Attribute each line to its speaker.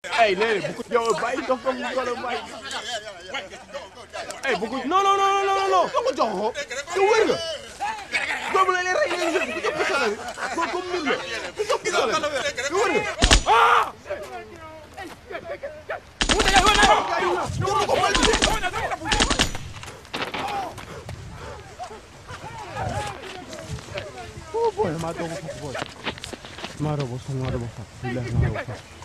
Speaker 1: Hey, nee bu ko jox bàyyi dox ko mu wala bàyyi. Hey, bu ko non ko jox ko. Yow wër nga. Doomu la lay rey leen bu jox pistolet bi. Ko comme nit la. Bu jox pistolet bi. Yow wër nga. Ah! Oh boy, ma dogo boy. Ma dogo, billahi ma dogo.